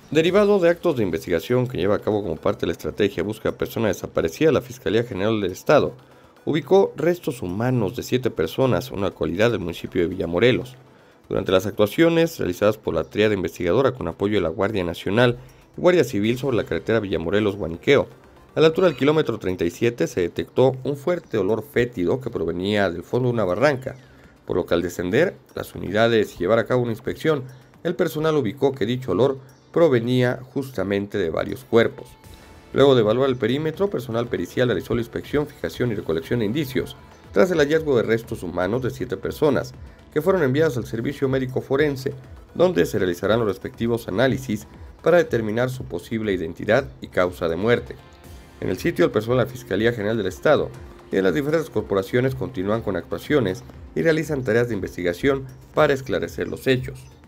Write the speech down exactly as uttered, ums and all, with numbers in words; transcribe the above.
Derivado de actos de investigación que lleva a cabo como parte de la estrategia Busca Persona Desaparecida, la Fiscalía General del Estado ubicó restos humanos de siete personas en una localidad del municipio de Villamorelos. Durante las actuaciones realizadas por la tríada investigadora con apoyo de la Guardia Nacional y Guardia Civil sobre la carretera Villamorelos-Guaniqueo, a la altura del kilómetro treinta y siete se detectó un fuerte olor fétido que provenía del fondo de una barranca, por lo que al descender las unidades y llevar a cabo una inspección, el personal ubicó que dicho olor provenía justamente de varios cuerpos. Luego de evaluar el perímetro, personal pericial realizó la inspección, fijación y recolección de indicios, tras el hallazgo de restos humanos de siete personas, que fueron enviados al servicio médico forense, donde se realizarán los respectivos análisis para determinar su posible identidad y causa de muerte. En el sitio, el personal de la Fiscalía General del Estado y de las diferentes corporaciones continúan con actuaciones y realizan tareas de investigación para esclarecer los hechos.